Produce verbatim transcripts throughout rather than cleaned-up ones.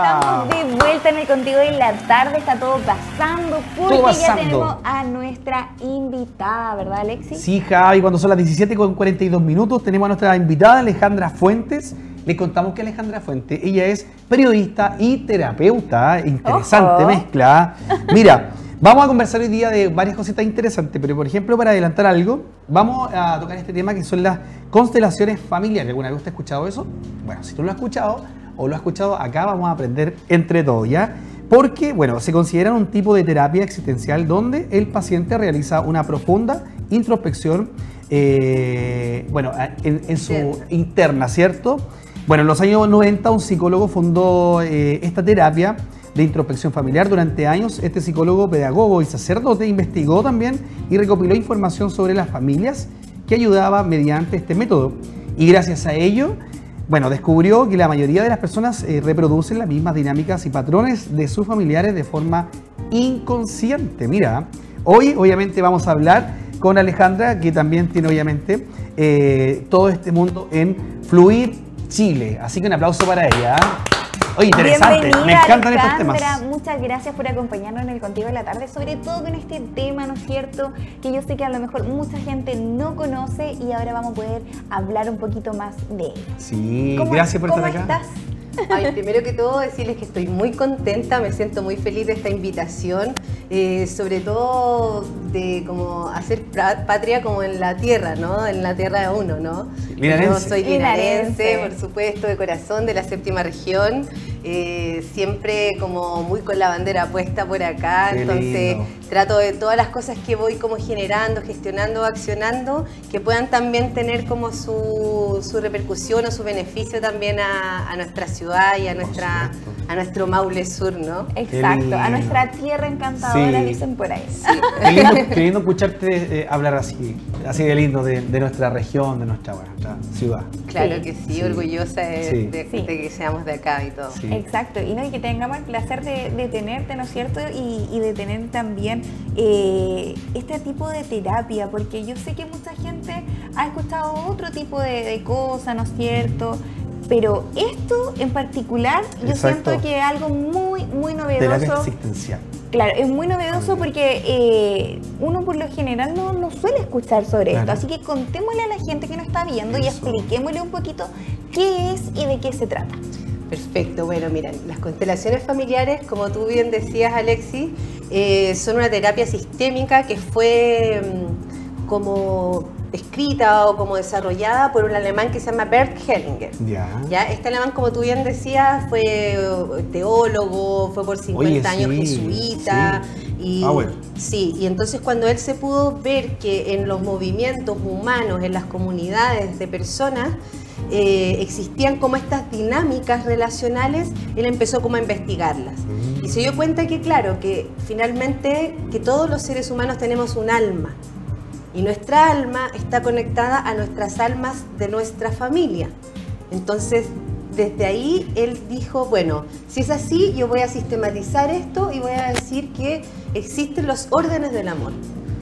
estamos de vuelta en el Contigo en la Tarde. Está todo pasando porque todo pasando. Ya tenemos a nuestra invitada, ¿verdad, Alexis? Sí, Javi, cuando son las diecisiete con cuarenta y dos minutos tenemos a nuestra invitada Alejandra Fuentes. Les contamos que Alejandra Fuentes, ella es periodista y terapeuta. Interesante Ojo. mezcla. Mira, vamos a conversar hoy día de varias cositas interesantes, pero por ejemplo, para adelantar algo, vamos a tocar este tema que son las constelaciones familiares. ¿Alguna vez usted ha escuchado eso? Bueno, si tú lo has escuchado o lo has escuchado, acá vamos a aprender entre todos, ¿ya? Porque, bueno, se considera un tipo de terapia existencial donde el paciente realiza una profunda introspección, eh, bueno, en, en su interna. interna, ¿cierto? Bueno, en los años noventa un psicólogo fundó eh, esta terapia de introspección familiar. Durante años este psicólogo, pedagogo y sacerdote investigó también y recopiló información sobre las familias que ayudaba mediante este método. Y gracias a ello, bueno, descubrió que la mayoría de las personas eh, reproducen las mismas dinámicas y patrones de sus familiares de forma inconsciente. Mira, hoy obviamente vamos a hablar con Alejandra, que también tiene obviamente eh, todo este mundo en Fluir Chile. Así que un aplauso para ella. Oye, interesante. Bienvenida, me encantan Alejandra, estos temas. Muchas gracias por acompañarnos en el Contigo de la Tarde, sobre todo con este tema, ¿no es cierto? Que yo sé que a lo mejor mucha gente no conoce y ahora vamos a poder hablar un poquito más de él. Sí, ¿Cómo, gracias por ¿cómo estar acá. estás? Ay, primero que todo decirles que estoy muy contenta, me siento muy feliz de esta invitación, eh, sobre todo de como hacer patria como en la tierra, ¿no? En la tierra de uno, ¿no? Linarense. Yo soy linarense, Linarense, por supuesto, de corazón, de la séptima región, eh, siempre como muy con la bandera puesta por acá, Qué entonces lindo. trato de todas las cosas que voy como generando, gestionando, accionando, que puedan también tener como su, su repercusión o su beneficio también a, a nuestra ciudad y a, nuestra, a nuestro Maule Sur, ¿no? Exacto, a nuestra tierra encantadora, Sí. dicen por ahí. Sí. Qué lindo, qué lindo escucharte eh, hablar así, así de lindo de, de nuestra región, de nuestra, bueno, nuestra ciudad. Claro Sí. que sí, Sí. orgullosa de, Sí. de- Sí. de que seamos de acá y todo. Sí. Exacto, y, no, y que tengamos el placer de, de tenerte, ¿no es cierto? Y, y de tener también eh, este tipo de terapia, porque yo sé que mucha gente ha escuchado otro tipo de, de cosas, ¿no es cierto? Pero esto en particular, yo Exacto. siento que es algo muy, muy Terapia novedoso. existencial. Claro, es muy novedoso porque eh, uno por lo general no, no suele escuchar sobre Claro. esto, así que contémosle a la gente que nos está viendo y Eso. expliquémosle un poquito qué es y de qué se trata. Perfecto, bueno, miren, las constelaciones familiares, como tú bien decías, Alexis, eh, son una terapia sistémica que fue mm, como escrita o como desarrollada por un alemán que se llama Bert Hellinger. Ya. Ya, este alemán, como tú bien decías, fue teólogo, fue por cincuenta Oye, años sí, jesuita. Y, Ah, bueno. Sí, y entonces cuando él se pudo ver que en los movimientos humanos, en las comunidades de personas, eh, existían como estas dinámicas relacionales, él empezó como a investigarlas. Y se dio cuenta que, claro, que finalmente que todos los seres humanos tenemos un alma. Y nuestra alma está conectada a nuestras almas de nuestra familia. Entonces, desde ahí él dijo, bueno, si es así, yo voy a sistematizar esto y voy a decir que existen los órdenes del amor.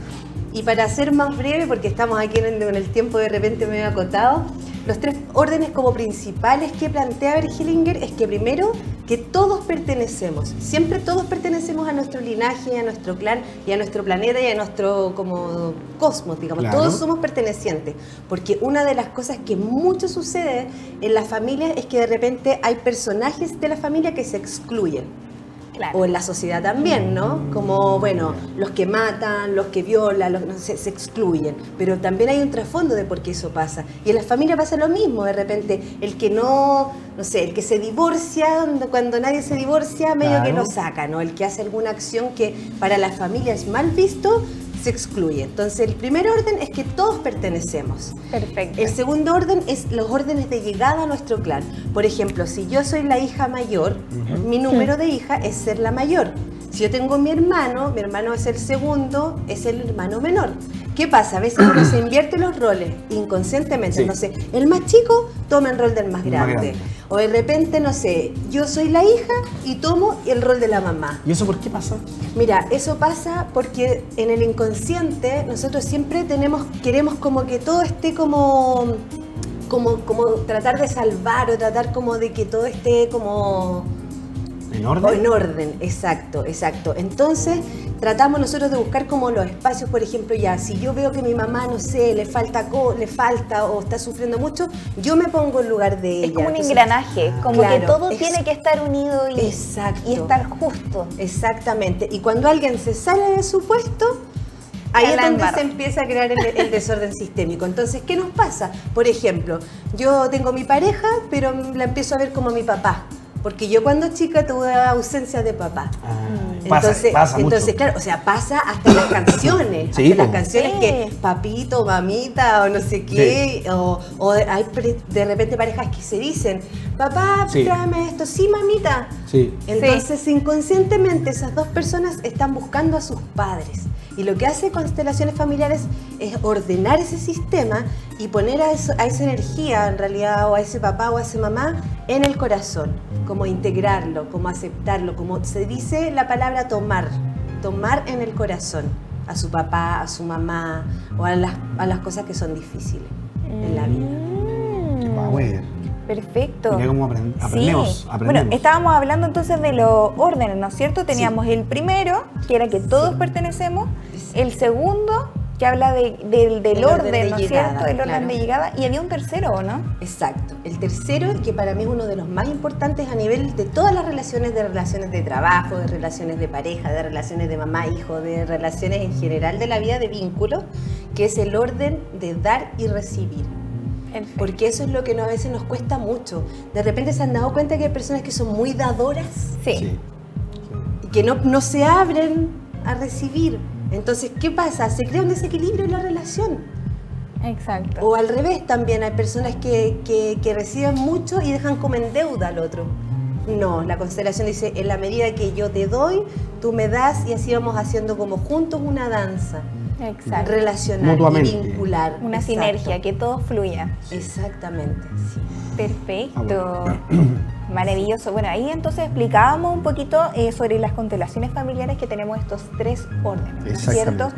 Y para ser más breve, porque estamos aquí en el, en el tiempo de repente medio acotado, los tres órdenes como principales que plantea Bert Hellinger es que primero, que todos pertenecemos, siempre todos pertenecemos a nuestro linaje, a nuestro clan y a nuestro planeta y a nuestro como cosmos, digamos, Claro. todos somos pertenecientes, porque una de las cosas que mucho sucede en las familias es que de repente hay personajes de la familia que se excluyen. Claro. O en la sociedad también, ¿no? Como, bueno, los que matan, los que violan, los, no sé, se excluyen. Pero también hay un trasfondo de por qué eso pasa. Y en la familia pasa lo mismo, de repente. El que no, no sé, el que se divorcia, cuando, cuando nadie se divorcia, medio Claro. que lo saca, ¿no? El que hace alguna acción que para la familia es mal visto, se excluye. Entonces, el primer orden es que todos pertenecemos. Perfecto. El segundo orden es los órdenes de llegada a nuestro clan. Por ejemplo, si yo soy la hija mayor, mi número de hija es ser la mayor. Si yo tengo mi hermano, mi hermano es el segundo, es el hermano menor. ¿Qué pasa? A veces uno se invierte los roles inconscientemente. Sí. Entonces, el más chico toma el rol del más Más grande. grande. O de repente, no sé, yo soy la hija y tomo el rol de la mamá. ¿Y eso por qué pasa? Mira, eso pasa porque en el inconsciente nosotros siempre tenemos, queremos como que todo esté como, como, como tratar de salvar o tratar como de que todo esté como ¿En orden? O en orden, exacto, exacto. Entonces, tratamos nosotros de buscar como los espacios, por ejemplo, ya, si yo veo que mi mamá, no sé, le falta, co le falta o está sufriendo mucho, yo me pongo en lugar de ella. Es como un Entonces, engranaje, como claro, que todo es, tiene que estar unido y, exacto, y estar justo. Exactamente. Y cuando alguien se sale de su puesto, ahí es donde se empieza a crear el, el desorden sistémico. Entonces, ¿qué nos pasa? Por ejemplo, yo tengo mi pareja, pero la empiezo a ver como mi papá. Porque yo cuando chica tuve ausencia de papá. Ah, entonces, pasa, pasa entonces mucho. claro, o sea, pasa hasta en las canciones. Sí, hasta po. las canciones Sí. que papito, mamita, o no sé qué. Sí. O, o hay de repente parejas que se dicen, papá, Sí. tráeme esto. Sí, mamita. Sí. Entonces, inconscientemente, esas dos personas están buscando a sus padres. Y lo que hace Constelaciones Familiares es ordenar ese sistema y poner a, eso, a esa energía, en realidad, o a ese papá o a esa mamá, en el corazón. Como integrarlo, como aceptarlo, como se dice la palabra tomar. Tomar en el corazón a su papá, a su mamá, o a las, a las cosas que son difíciles en la vida. Mm. Va a ver. Perfecto. Mira cómo aprend aprendemos, sí. aprendemos. Bueno, estábamos hablando entonces de los órdenes, ¿no es cierto? Teníamos sí. el primero, que era que todos sí. pertenecemos, sí. el segundo, que habla de, de, del orden, orden de ¿no es cierto? El orden claro. de llegada, y había un tercero, ¿o no? Exacto. El tercero, que para mí es uno de los más importantes a nivel de todas las relaciones, de relaciones de trabajo, de relaciones de pareja, de relaciones de mamá, hijo, de relaciones en general de la vida, de vínculos, que es el orden de dar y recibir. Perfecto. Porque eso es lo que no, a veces nos cuesta mucho. De repente se han dado cuenta que hay personas que son muy dadoras, sí. Sí. y que no, no se abren a recibir. Entonces, ¿qué pasa? Se crea un desequilibrio en la relación. Exacto. O al revés también, hay personas que, que, que reciben mucho y dejan como en deuda al otro. No, la constelación dice, en la medida que yo te doy, tú me das, y así vamos haciendo como juntos una danza. Exacto. Relacional y vincular. Una Exacto. sinergia, que todo fluya. Exactamente, sí. Perfecto. Ah, bueno. Maravilloso. Bueno, ahí entonces explicábamos un poquito eh, sobre las constelaciones familiares, que tenemos estos tres órdenes, ¿no es cierto?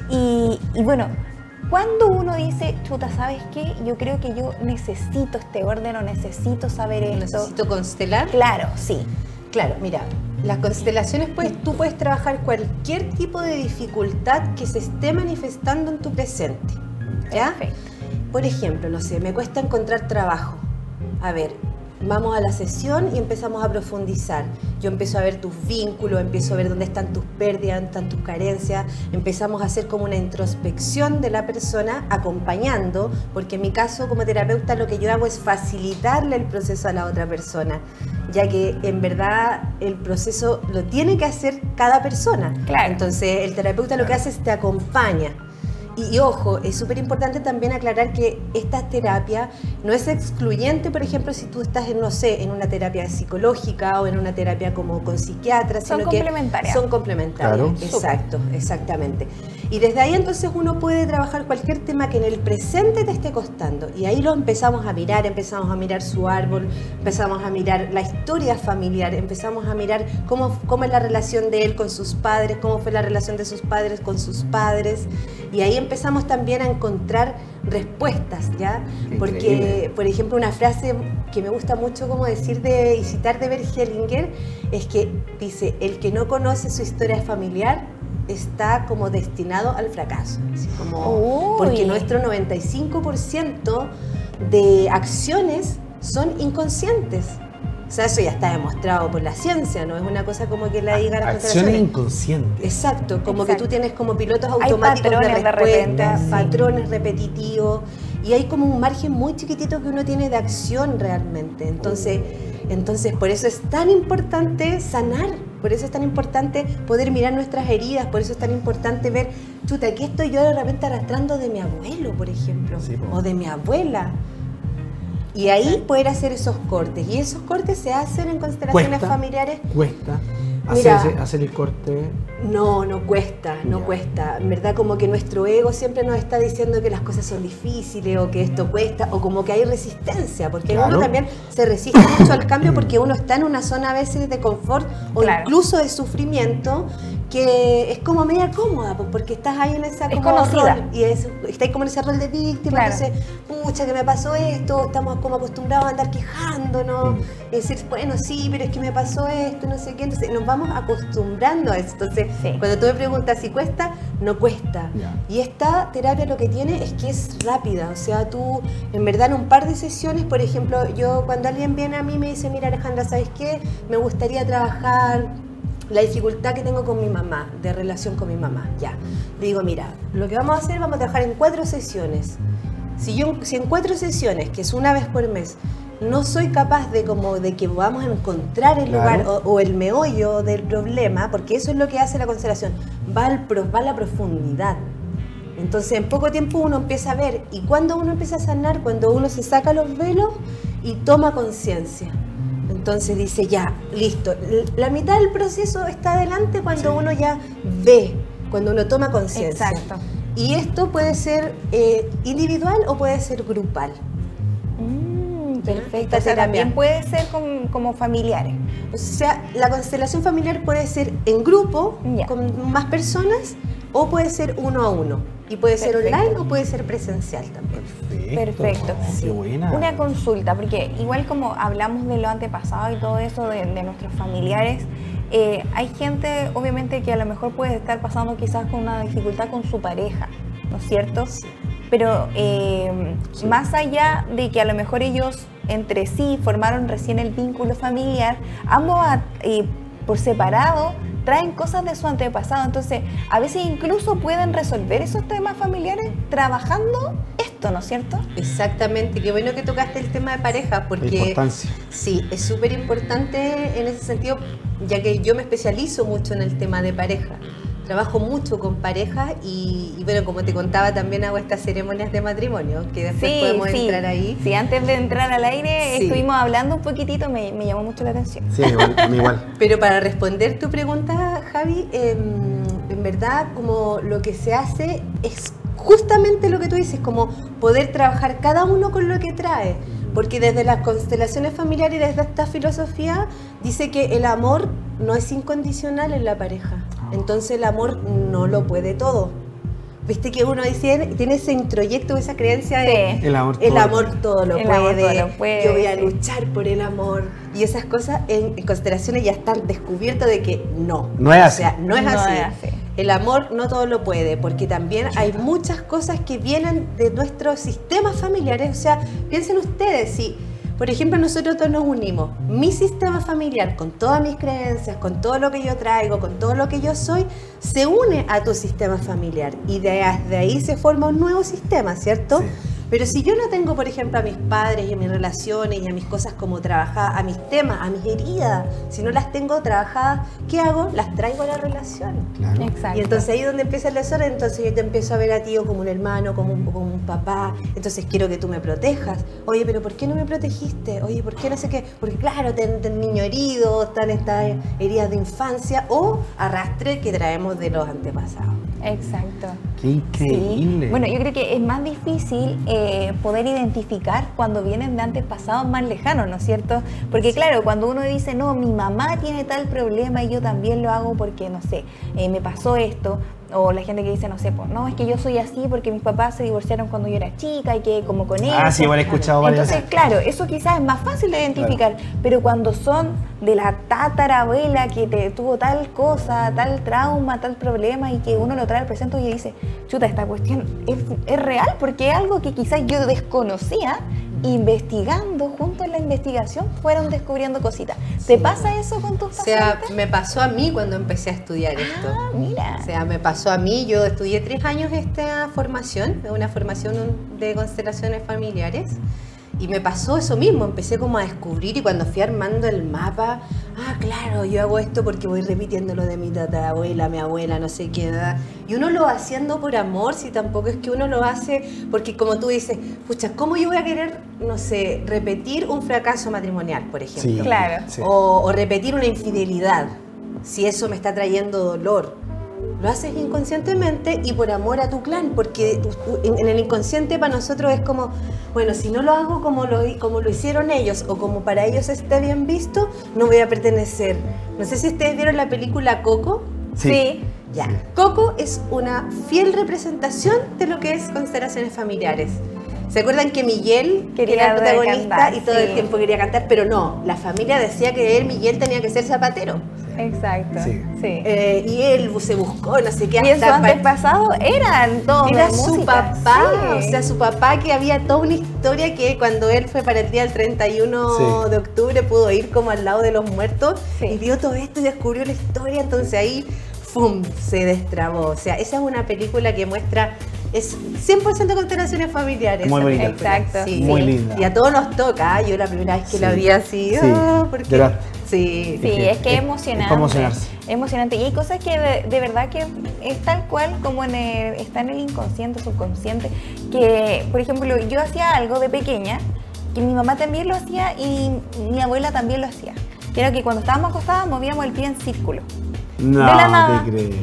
Y, y bueno, cuando uno dice, chuta, ¿sabes qué? Yo creo que yo necesito este orden o necesito saber esto. ¿Necesito constelar? Claro, sí. Claro, mira, las constelaciones, pues, tú puedes trabajar cualquier tipo de dificultad que se esté manifestando en tu presente, ¿ya? Perfecto. Por ejemplo, no sé, me cuesta encontrar trabajo. A ver, vamos a la sesión y empezamos a profundizar. Yo empiezo a ver tus vínculos, empiezo a ver dónde están tus pérdidas, dónde están tus carencias. Empezamos a hacer como una introspección de la persona, acompañando, porque en mi caso como terapeuta lo que yo hago es facilitarle el proceso a la otra persona, ya que en verdad el proceso lo tiene que hacer cada persona. Claro. Entonces el terapeuta lo que hace es te acompaña. Y, y ojo, es súper importante también aclarar que esta terapia no es excluyente, por ejemplo, si tú estás en, no sé, en una terapia psicológica o en una terapia como con psiquiatra, son sino complementarias. Que son complementarias. Claro. Exacto, exactamente. Y desde ahí entonces uno puede trabajar cualquier tema que en el presente te esté costando. Y ahí lo empezamos a mirar, empezamos a mirar su árbol, empezamos a mirar la historia familiar, empezamos a mirar cómo, cómo es la relación de él con sus padres, cómo fue la relación de sus padres con sus padres. Y ahí empezamos también a encontrar respuestas, ¿ya? Increíble. Porque, por ejemplo, una frase que me gusta mucho como decir de, y citar de Bert Hellinger es que dice, el que no conoce su historia familiar está como destinado al fracaso. Así como, porque nuestro noventa y cinco por ciento de acciones son inconscientes. O sea, eso ya está demostrado por la ciencia, no es una cosa como que la digan las acciones inconscientes. Exacto, como Exacto. que tú tienes como pilotos automáticos de respuesta, de repente, sí. patrones repetitivos, y hay como un margen muy chiquitito que uno tiene de acción realmente. Entonces, uh. entonces por eso es tan importante sanar, por eso es tan importante poder mirar nuestras heridas, por eso es tan importante ver, chuta, ¿qué estoy yo de repente arrastrando de mi abuelo, por ejemplo? Sí, o de mi abuela. Y ahí poder hacer esos cortes. Y esos cortes se hacen en constelaciones cuesta, familiares. Cuesta. Mira, hacer, hacer el corte. No, no cuesta, no yeah. cuesta. En verdad, como que nuestro ego siempre nos está diciendo que las cosas son difíciles o que esto cuesta o como que hay resistencia, porque claro. uno también se resiste mucho al cambio porque uno está en una zona a veces de confort o claro. incluso de sufrimiento que es como media cómoda, pues, porque estás ahí en esa Es como conocida. rol, y es, estás como en ese rol de víctima, Claro. entonces, pucha, que me pasó esto, estamos como acostumbrados a andar quejándonos, y decir, bueno, sí, pero es que me pasó esto, no sé qué, entonces nos vamos acostumbrando a eso. Entonces, Sí. cuando tú me preguntas si cuesta, no cuesta. Ya. Y esta terapia lo que tiene es que es rápida, o sea, tú en verdad en un par de sesiones, por ejemplo, yo cuando alguien viene a mí me dice, mira Alejandra, ¿sabes qué? Me gustaría trabajar la dificultad que tengo con mi mamá, de relación con mi mamá, ya. Le digo, mira, lo que vamos a hacer, vamos a trabajar en cuatro sesiones. Si, yo, si en cuatro sesiones, que es una vez por mes, no soy capaz de como de que vamos a encontrar el Claro. lugar o, o el meollo del problema, porque eso es lo que hace la constelación, va, al pro, va a la profundidad. Entonces en poco tiempo uno empieza a ver, y cuando uno empieza a sanar, cuando uno se saca los velos y toma conciencia. Entonces dice, ya, listo. La mitad del proceso está adelante cuando Sí. uno ya ve, cuando uno toma conciencia. Exacto. Y esto puede ser eh, individual o puede ser grupal. Mm, Ya, perfecto. esta O sea, terapia. también puede ser con- como familiares. O sea, la constelación familiar puede ser en grupo, Ya. con más personas, o puede ser uno a uno. Y puede ser Perfecto. online o puede ser presencial también. Perfecto. Qué Sí. buena. Una consulta, porque igual como hablamos de lo antepasado y todo eso de, de nuestros familiares, eh, hay gente obviamente que a lo mejor puede estar pasando quizás con una dificultad con su pareja, ¿no es cierto? Pero eh, Sí. más allá de que a lo mejor ellos entre sí formaron recién el vínculo familiar, ambos a- eh, por separado traen cosas de su antepasado, entonces a veces incluso pueden resolver esos temas familiares trabajando esto, ¿no es cierto? Exactamente, qué bueno que tocaste el tema de pareja, La porque importancia. sí, es súper importante en ese sentido, ya que yo me especializo mucho en el tema de pareja. Trabajo mucho con parejas y, y bueno, como te contaba, también hago estas ceremonias de matrimonio, que después podemos entrar ahí. Sí, antes de entrar al aire Sí. estuvimos hablando un poquitito, me, me llamó mucho la atención. Sí, igual, a mí igual. Pero para responder tu pregunta, Javi, eh, en verdad como lo que se hace es justamente lo que tú dices, como poder trabajar cada uno con lo que trae. Porque desde las constelaciones familiares y desde esta filosofía dice que el amor no es incondicional en la pareja. Entonces el amor no lo puede todo. Viste que uno dice, tiene ese introyecto, esa creencia de Sí. El amor el todo. amor todo lo El amor puede, todo lo puede, yo voy a sí. luchar por el amor. Y esas cosas en, en constelaciones ya están descubiertas de que no. No es así. O sea, no es No así. es así. El amor no todo lo puede, porque también hay muchas cosas que vienen de nuestros sistemas familiares. O sea, piensen ustedes, si, por ejemplo, nosotros todos nos unimos, mi sistema familiar, con todas mis creencias, con todo lo que yo traigo, con todo lo que yo soy, se une a tu sistema familiar y de, de ahí se forma un nuevo sistema, ¿cierto? Sí. Pero si yo no tengo, por ejemplo, a mis padres y a mis relaciones y a mis cosas como trabajadas, a mis temas, a mis heridas, si no las tengo trabajadas, ¿qué hago? Las traigo a la relación. Claro. Exacto. Y entonces ahí es donde empieza el desorden, entonces yo te empiezo a ver a ti como un hermano, como un, como un papá, entonces quiero que tú me protejas. Oye, pero ¿por qué no me protegiste? Oye, ¿por qué no sé qué? Porque claro, ten, ten niño herido, están estas heridas de infancia o arrastre que traemos de los antepasados. Exacto. Qué increíble. Sí. Bueno, yo creo que es más difícil eh, poder identificar cuando vienen de antepasados más lejanos, ¿no es cierto? Porque claro, cuando uno dice, no, mi mamá tiene tal problema y yo también lo hago porque, no sé, eh, me pasó esto, o la gente que dice, no sé, pues, no, es que yo soy así porque mis papás se divorciaron cuando yo era chica y que como con ellos. Ah, sí, igual he escuchado varias Entonces, claro, eso quizás es más fácil de identificar, pero cuando son de la tatarabuela que te tuvo tal cosa, tal trauma, tal problema y que uno lo trae al presente y dice, chuta, esta cuestión es, es real porque es algo que quizás yo desconocía, investigando, junto en la investigación fueron descubriendo cositas. ¿Te pasa eso con tus O sea, pacientes? me pasó a mí cuando empecé a estudiar esto. Ah, mira. O sea, me pasó a mí, yo estudié tres años esta formación, una formación de constelaciones familiares, y me pasó eso mismo, empecé como a descubrir y cuando fui armando el mapa, ah, claro, yo hago esto porque voy repitiendo lo de mi tatarabuela, mi abuela, no sé qué edad, y uno lo va haciendo por amor, si tampoco es que uno lo hace, porque como tú dices, pucha, ¿cómo yo voy a querer, no sé, repetir un fracaso matrimonial, por ejemplo? Sí, Claro. sí. O, o repetir una infidelidad, si eso me está trayendo dolor. Lo haces inconscientemente y por amor a tu clan, porque en, en el inconsciente para nosotros es como, bueno, si no lo hago como lo, como lo hicieron ellos o como para ellos esté bien visto, no voy a pertenecer. No sé si ustedes vieron la película Coco. Sí. Sí. Ya. Sí. Coco es una fiel representación de lo que es constelaciones familiares. ¿Se acuerdan que Miguel Quería que era el protagonista cantar, y todo sí. el tiempo quería cantar? Pero no, la familia decía que él, Miguel, tenía que ser zapatero. Exacto. Sí. Sí. Eh, y él se buscó, no sé qué. Y en su hasta pa- antepasado eran todos Era de su música. papá, Sí. o sea, su papá, que había toda una historia que cuando él fue para el día del treinta y uno Sí. de octubre pudo ir como al lado de los muertos Sí. y vio todo esto y descubrió la historia, entonces ahí, ¡fum!, se destrabó. O sea, esa es una película que muestra, es cien por ciento constelaciones familiares. Muy esa bonita. película. Exacto. Sí. Muy linda. Y a todos nos toca, yo la primera vez que Sí. la vi así, Sí. ah, porque... De verdad. Sí. Sí, Es es que que es es- emocionante. es para emocionarse. Emocionante. Y hay cosas que de, de verdad que es tal cual como en el, está en el inconsciente, subconsciente. Que, por ejemplo, yo hacía algo de pequeña, que mi mamá también lo hacía y mi abuela también lo hacía. Que era que cuando estábamos acostadas movíamos el pie en círculo. No De la nada. te creo.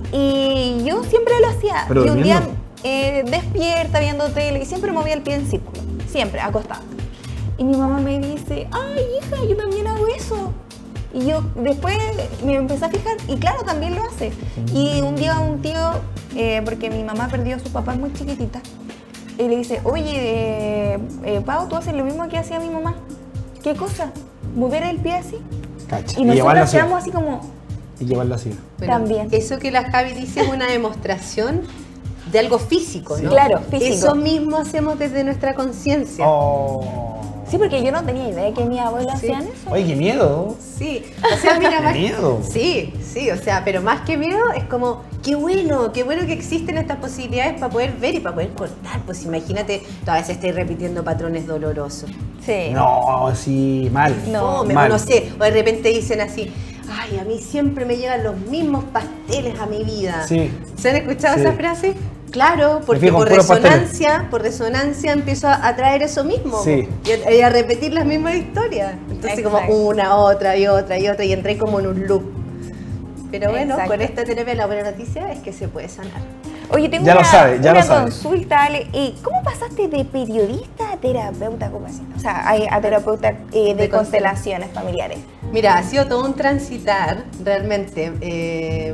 Y yo siempre lo hacía. ¿Pero y un día durmiendo? eh, despierta viendo tele y siempre movía el pie en círculo. Siempre, acostada. Y mi mamá me dice, ay hija, yo también hago eso. Y yo después me empecé a fijar y claro, también lo hace. Y un día un tío, eh, porque mi mamá perdió a su papá muy chiquitita, y le dice, oye, eh, eh, Pau, ¿tú haces lo mismo que hacía mi mamá? ¿Qué cosa? ¿Mover el pie así? Cacha. Y llevarlo nosotros así. quedamos así como, Y llevarlo así. Bueno, También. Eso que la Javi dice es una demostración de algo físico, ¿no? Claro, físico. Eso mismo hacemos desde nuestra conciencia. Oh. sí, porque yo no tenía idea que mis abuelas Sí. hacían eso. Oye, qué miedo. Sí, o sea, mira, más... miedo. Sí, sí, o sea, pero más que miedo es como, qué bueno, qué bueno que existen estas posibilidades para poder ver y para poder cortar. Pues imagínate, toda vez estáis repitiendo patrones dolorosos. Sí. No, sí, mal. No, Fome, mal. o no sé, o de repente dicen así, ay, a mí siempre me llegan los mismos pasteles a mi vida. Sí. ¿Se han escuchado Sí. esa frase? Claro, porque fijo en por puros pasteles. resonancia, por resonancia empiezo a, a traer eso mismo. Sí. Y a, y a repetir las mismas historias. Entonces Exacto. como una, otra y otra y otra y entré como en un loop. Pero bueno, Exacto. con esta terapia la buena noticia es que se puede sanar. Oye, tengo Ya lo una, sabe, ya una lo sabe. consulta, Ale. Eh, ¿Cómo pasaste de periodista a terapeuta? ¿Cómo así? O sea, a, a terapeuta eh, de, De constelaciones familiares. Mira, ha sido todo un transitar, realmente. Eh,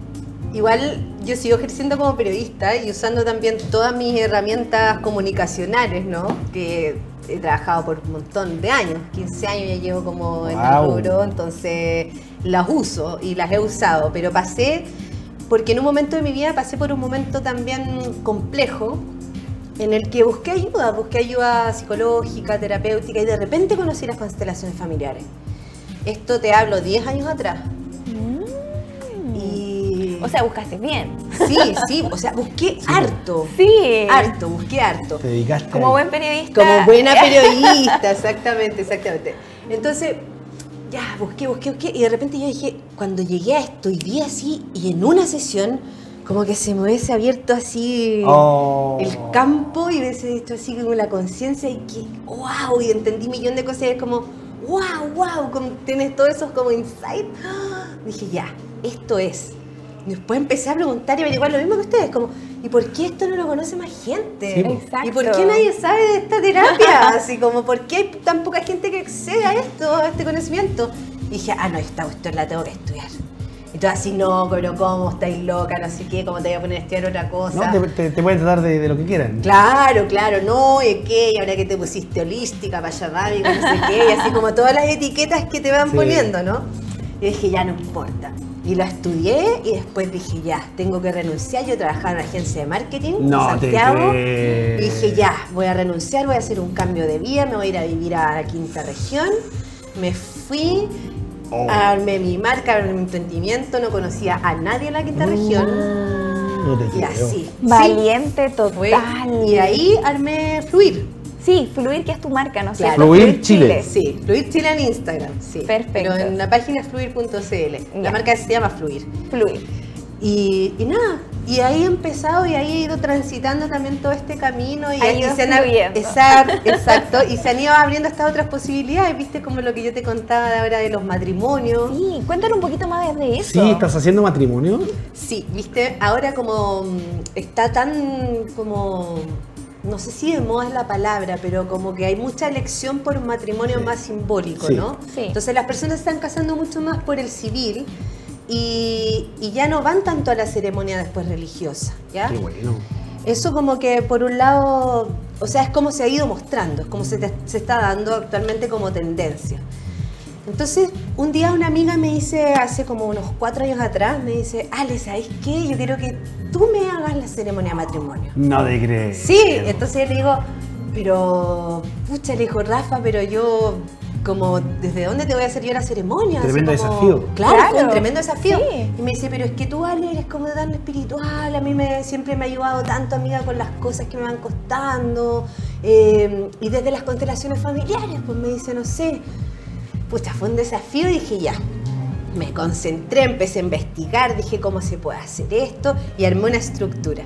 igual yo sigo ejerciendo como periodista y usando también todas mis herramientas comunicacionales, ¿no? Que he trabajado por un montón de años, quince años ya llevo como en el Wow. rubro, entonces las uso y las he usado, pero pasé, porque en un momento de mi vida pasé por un momento también complejo, en el que busqué ayuda, busqué ayuda psicológica, terapéutica y de repente conocí las constelaciones familiares. Esto te hablo diez años atrás. Y... O sea, buscaste bien. sí, sí, o sea, busqué harto. Sí. Harto, busqué harto. Te dedicaste Como ahí. buen periodista. Como buena periodista, exactamente, exactamente. Entonces, ya, busqué, busqué, busqué. Y de repente yo dije, cuando llegué a esto y vi así, y en una sesión, como que se me hubiese abierto así Oh. el campo y hubiese visto así como la conciencia y que, wow, y entendí un millón de cosas y es como, wow, wow, como tienes todos esos como insight. ¡Ah! Dije, ya, esto es. Y después empecé a preguntar y averiguar lo mismo que ustedes, como, ¿y por qué esto no lo conoce más gente? Sí, po. Exacto. ¿Y por qué nadie sabe de esta terapia? Así como, ¿por qué hay tan poca gente que accede a esto, a este conocimiento? Y dije, ah, no, esta cuestión la tengo que estudiar. Y tú así, no, pero ¿cómo? ¿Estáis loca? No sé qué, ¿cómo te voy a poner a estudiar otra cosa? No, te, te, te pueden tratar de, de lo que quieran. Claro, claro, no, ¿y qué? Y ahora que te pusiste holística, payamámica, no sé qué, y así como todas las etiquetas que te van Sí. poniendo, ¿no? Y dije, ya no importa. Y lo estudié y después dije, ya, tengo que renunciar. Yo trabajaba en una agencia de marketing No en te Santiago. creo. Y dije, ya, voy a renunciar, voy a hacer un cambio de vida, me voy a ir a vivir a la quinta región. Me fui, Oh. armé mi marca, armé mi emprendimiento, no conocía a nadie en la quinta región. No te Y creo. así. Valiente Sí, total. fue. Y ahí armé Fluir. Sí, Fluir, que es tu marca, ¿no es Claro. cierto? Fluir Chile. Sí, Fluir Chile en Instagram, sí. Perfecto. Pero en la página es fluir punto c l. Ya. La marca se llama Fluir. Fluir. Y, y nada, y ahí he empezado y ahí he ido transitando también todo este camino. Y, Ha y ido se han, fluyendo. exacto, exacto, y se han ido abriendo estas otras posibilidades, viste, como lo que yo te contaba de ahora de los matrimonios. Sí, cuéntanos un poquito más de eso. Sí, ¿estás haciendo matrimonio? Sí, viste, ahora como mm, está tan como, no sé si de moda es la palabra, pero como que hay mucha elección por un matrimonio Sí. más simbólico, Sí. ¿no? Sí. Entonces las personas se están casando mucho más por el civil y, y ya no van tanto a la ceremonia después religiosa, ¿ya? Qué bueno. Eso como que por un lado, o sea, es como se ha ido mostrando, es como se, te, se está dando actualmente como tendencia. Entonces, un día una amiga me dice, hace como unos cuatro años atrás, me dice, Ale, ¿sabes qué? Yo quiero que tú me hagas la ceremonia de matrimonio. No te crees. Sí, entonces le digo, pero, pucha, le dijo, Rafa, pero yo, como, ¿desde dónde te voy a hacer yo la ceremonia? Tremendo Así como, desafío. Claro, Claro. fue un tremendo desafío. Sí. Y me dice, pero es que tú, Ale, eres como tan espiritual, a mí me, siempre me ha ayudado tanto, amiga, con las cosas que me van costando, eh, y desde las constelaciones familiares, pues me dice, no sé. Pucha, fue un desafío y dije, ya. Me concentré, empecé a investigar, dije cómo se puede hacer esto y armé una estructura.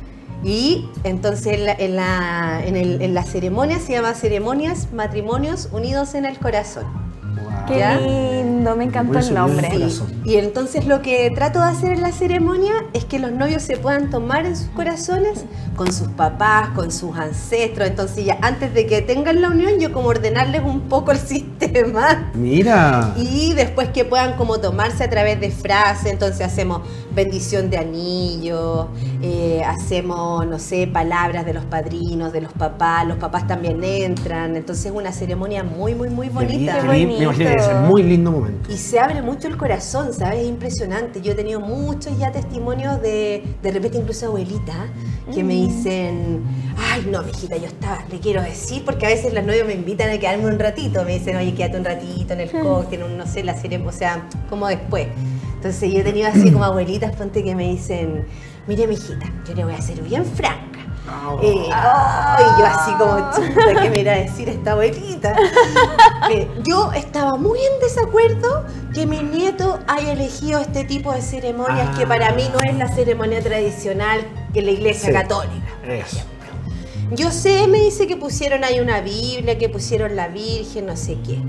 Y entonces en la, en la, en el, en la ceremonia se llama Ceremonias Matrimonios Unidos en el Corazón. Wow. Qué ¿Ya? lindo, me encantó Por el eso, nombre. bien. Sí. Corazón. Y entonces lo que trato de hacer en la ceremonia es que los novios se puedan tomar en sus corazones con sus papás, con sus ancestros. Entonces ya antes de que tengan la unión, yo como ordenarles un poco el sistema. Mira. Y después que puedan como tomarse a través de frases, entonces hacemos bendición de anillo, eh, hacemos, no sé, palabras de los padrinos, de los papás, los papás también entran, entonces es una ceremonia muy, muy, muy bonita. Qué lindo. Me imagino que debe ser muy lindo momento. Y se abre mucho el corazón, ¿sabes? Es impresionante. Yo he tenido muchos ya testimonios de, de repente incluso abuelitas, que me dicen, ay, no, mijita, yo estaba, le quiero decir, porque a veces las novias me invitan a quedarme un ratito, me dicen, oye, quédate un ratito en el cóctel, un, no sé, la ceremonia, o sea, como después. Entonces yo he tenido así como abuelitas, ponte que me dicen, mire, mijita, yo le voy a ser bien franca. Oh. Eh, oh, y yo así como, chuta, ¿qué me irá a decir esta abuelita? Eh, yo estaba muy en desacuerdo que mi nieto haya elegido este tipo de ceremonias Ah. que para mí no es la ceremonia tradicional en la iglesia Sí. católica. Eso. Yo sé, me dice que pusieron ahí una Biblia, que pusieron la Virgen, no sé qué.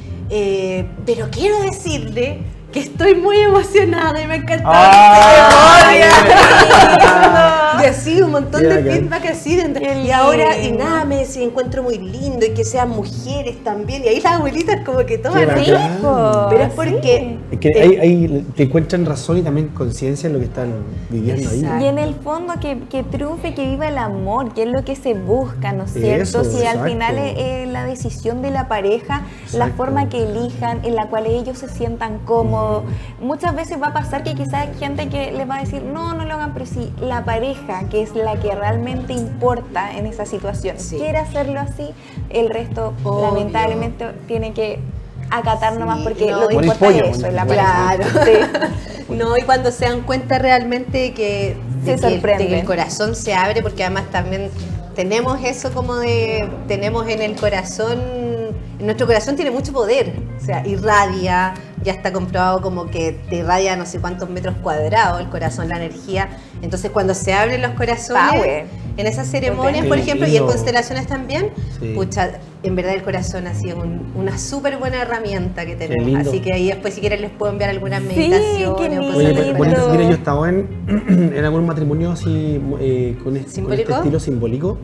Eh, pero quiero decirle que estoy muy emocionada y me encanta Ay, la ceremonia. qué Y así, un montón Qué de bacán. feedback así. De, Qué y ahora, y lindo. nada, me decía, encuentro muy lindo y que sean mujeres también. Y ahí las abuelitas como que toman. Qué bacán. Sí, po, Pero es sí. porque... Es que eh, ahí, ahí te encuentran razón y también conciencia en lo que están viviendo ahí. Exacto. Y en el fondo que, que triunfe, que viva el amor, que es lo que se busca, ¿no es cierto? Eso, Si al exacto. final es, es la decisión de la pareja, la Exacto. forma que elijan, en la cual ellos se sientan cómodos. Muchas veces va a pasar que quizás hay gente que les va a decir, no, no lo hagan, pero si la pareja, que es la que realmente importa en esa situación, Sí. quiere hacerlo así, el resto Obvio. lamentablemente tiene que acatar Sí, nomás porque no, lo que y- importa Morir es pollo, eso, es la morir pareja. Claro. Sí. No, y cuando se dan cuenta realmente que, Se de que, de sorprenden. que el corazón se abre, porque además también tenemos eso como de, tenemos en el corazón, nuestro corazón tiene mucho poder, o sea, irradia, ya está comprobado como que te irradia no sé cuántos metros cuadrados el corazón, la energía. Entonces cuando se abren los corazones, Power. en esas ceremonias, Qué por ejemplo, y en lindo. constelaciones también, Sí. pucha, en verdad el corazón ha sido un- una súper buena herramienta que tenemos. lindo. Así que ahí después si quieren les puedo enviar algunas Sí, meditaciones. qué o cosas Oye, del lindo. bonito. corazón. Mira, yo he estado en, en algún matrimonio así eh, con, este, con ¿Simbólico? este estilo simbólico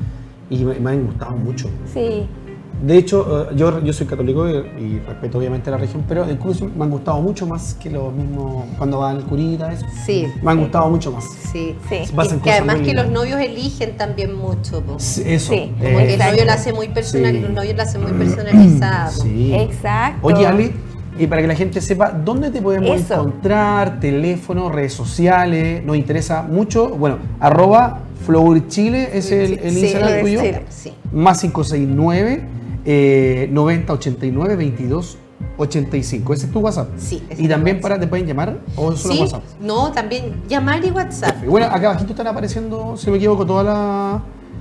y me, me han gustado mucho. Sí. De hecho, eh, yo, yo soy católico y, y respeto obviamente la religión, pero incluso me han gustado mucho más que los mismos cuando va el curita, eso. Sí, Me han gustado mucho más. sí. Sí. Y Pasan que cosas además muy que los lindas. novios eligen también mucho. Po. Sí, Eso. Sí. Como que el eh, novio lo hace muy personal, Sí. los novios lo hacen muy personalizado. po. Sí. Exacto. Oye, Ale, y para que la gente sepa, ¿dónde te podemos Eso. encontrar? Teléfono, redes sociales. Nos interesa mucho. Bueno, arroba Flourchile es el, el Sí, Instagram sí, tuyo. sí, sí. Más cinco seis nueve, eh, noventa ochenta y nueve, veintidós ochenta y cinco. Ese es tu WhatsApp. Sí, ese es Y mi también WhatsApp. para, te pueden llamar o solo Sí, WhatsApp. no, también llamar y WhatsApp. Y bueno, acá abajito están apareciendo, si no me equivoco, toda la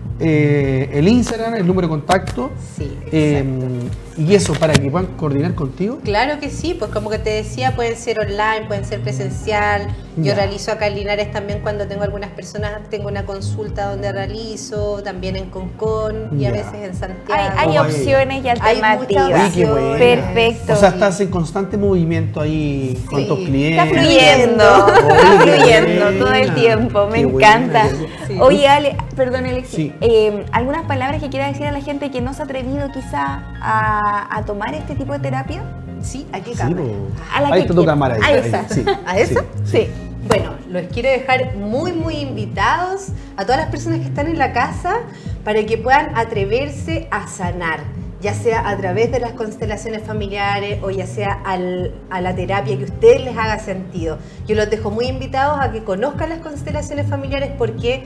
eh, el Instagram, el número de contacto. Sí, eh, exacto. y eso para que puedan coordinar contigo. Claro que sí, pues como que te decía, pueden ser online, pueden ser presencial. Yo Ya. realizo acá en Linares también cuando tengo algunas personas, tengo una consulta donde realizo, también en Concón y a Ya. veces en Santiago. Hay, hay Oye. opciones y Hay alternativas. muchas Oye, qué bueno. Perfecto. O sea, estás en constante movimiento ahí con Sí. tus Está clientes. fluyendo, Oye, está qué fluyendo todo el buena. tiempo, me Qué buena, encanta. qué buena. Sí. Oye, Ale, perdón, Alexis, Sí. eh, ¿algunas palabras que quiera decir a la gente que no se ha atrevido quizá a, a tomar este tipo de terapia? Sí, ¿a qué Sí, cámara? po. A la Ahí que está tu quiera. cámara. Ahí, A ahí, esa. sí, ¿A esa? sí. Sí. Bueno, los quiero dejar muy, muy invitados a todas las personas que están en la casa para que puedan atreverse a sanar, ya sea a través de las constelaciones familiares o ya sea al, a la terapia que a ustedes les haga sentido. Yo los dejo muy invitados a que conozcan las constelaciones familiares porque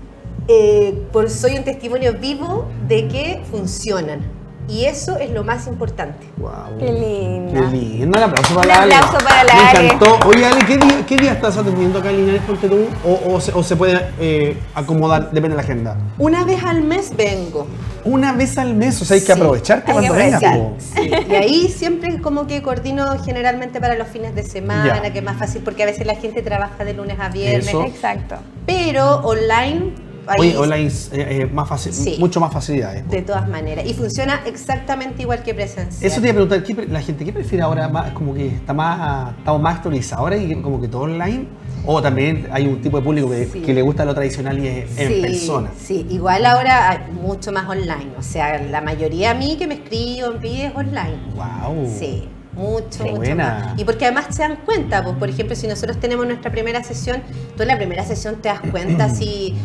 eh, por, soy un testimonio vivo de que funcionan. Y eso es lo más importante. Wow. Qué linda. Qué lindo. Un aplauso para Un la Ale. aplauso para la Me Ale. encantó. Oye, Ale, ¿qué día, qué día estás atendiendo acá en Linares, ponte tú? O, o, se, o se puede eh, acomodar, depende de la agenda. Una vez al mes vengo. Una vez al mes, o sea, hay que Sí. aprovecharte Hay que cuando vengas. aprovechar. po. Sí, y ahí siempre como que coordino generalmente para los fines de semana, Ya. que es más fácil porque a veces la gente trabaja de lunes a viernes. Eso. Exacto. Pero online, ahí Oye, online es eh, eh, más fácil, Sí. mucho más facilidades. po. de todas maneras. Y funciona exactamente igual que presencial. Eso te iba a preguntar, ¿qué pre- la gente, ¿qué prefiere ahora? Más, como que está más, estamos más actualizados ahora y que- como que todo online. O también hay un tipo de público que, Sí. que le gusta lo tradicional y es en Sí, persona. sí, igual ahora hay mucho más online. O sea, la mayoría a mí que me escribo, envío es online. Wow. Sí, mucho, Qué mucho buena. más. Y porque además se dan cuenta, pues por ejemplo, si nosotros tenemos nuestra primera sesión, tú en la primera sesión te das cuenta si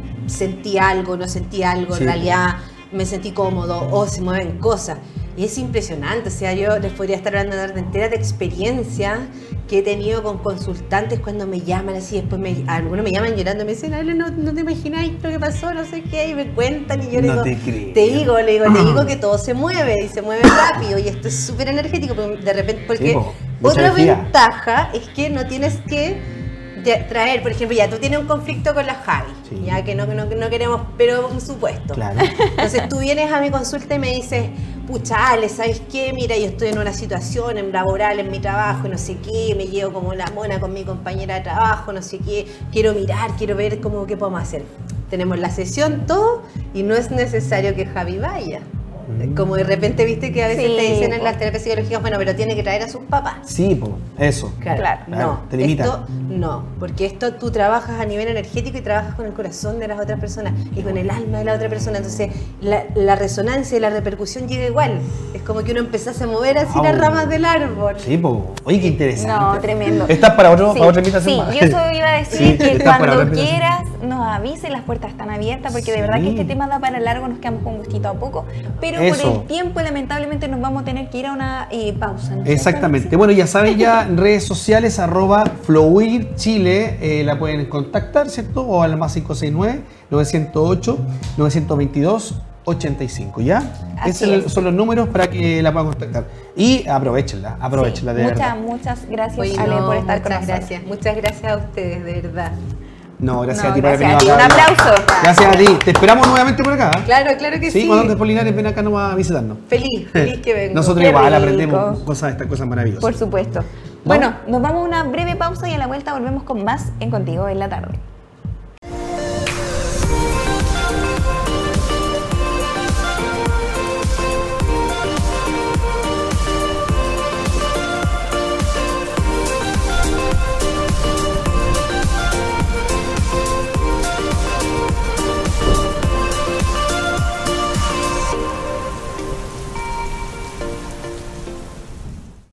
sentí algo, no sentí algo, Sí. en realidad me sentí cómodo o se mueven cosas. Y es impresionante, o sea, yo les podría estar hablando una tarde entera de experiencias que he tenido con consultantes cuando me llaman así, después me, algunos me llaman llorando, me dicen, Ale, no, no te imagináis lo que pasó, no sé qué, y me cuentan y yo le No digo, te creo. te digo, le digo, te digo que todo se mueve y se mueve rápido y esto es súper energético, pero de repente, porque Sí, po, mucha otra energía. ventaja es que no tienes que de- traer, por ejemplo, ya tú tienes un conflicto con la Javi, Sí. ya que no, no, no queremos, pero un supuesto. Claro. Entonces tú vienes a mi consulta y me dices, pucha, Ale, ¿sabes qué? Mira, yo estoy en una situación en laboral en mi trabajo y no sé qué, me llevo como la mona con mi compañera de trabajo, no sé qué, quiero mirar, quiero ver cómo qué podemos hacer. Tenemos la sesión, todo, y no es necesario que Javi vaya. Como de repente viste que a veces Sí, te dicen en po. las terapias psicológicas, bueno, pero tiene que traer a sus papás. Sí, po, eso. Claro, Claro, no, te limita. esto no, porque esto tú trabajas a nivel energético y trabajas con el corazón de las otras personas y con el alma de la otra persona, entonces la, la resonancia y la repercusión llega igual, es como que uno empezase a mover así Wow. las ramas del árbol. Sí, po. Oye, qué interesante. No, tremendo. ¿Estás para, otro, Sí, para otra invitación sí, más? yo eso iba a decir Sí, que estás para otra cuando invitación. quieras nos avises, las puertas están abiertas porque de verdad Sí. que este tema da para largo, nos quedamos con gustito a poco, pero Eso. por el tiempo lamentablemente nos vamos a tener que ir a una eh, pausa. ¿no es Exactamente. cierto, Bueno, ya saben, ya en redes sociales, arroba Fluir Chile, eh, la pueden contactar, ¿cierto? O al más cinco seis nueve, nueve cero ocho, nueve dos dos, ocho cinco, ¿ya? Así Esos es. son los números para que la puedan contactar. Y aprovechenla, aprovechenla de muchas, verdad. muchas gracias, Oye, Ale, no, por estar con muchas nosotros. gracias, muchas gracias a ustedes, de verdad. No, gracias No, a ti por haber gracias venido a ti. acá. Un aplauso. Gracias a ti. Te esperamos nuevamente por acá. ¿eh? Claro, claro que sí. Sí, cuando andes por Linares, ven acá nomás a visitarnos. Feliz, feliz que vengo. Nosotros Qué igual rico. aprendemos cosas, estas cosas maravillosas. Por supuesto. Bueno, nos vamos a una breve pausa y a la vuelta volvemos con más en Contigo en la tarde.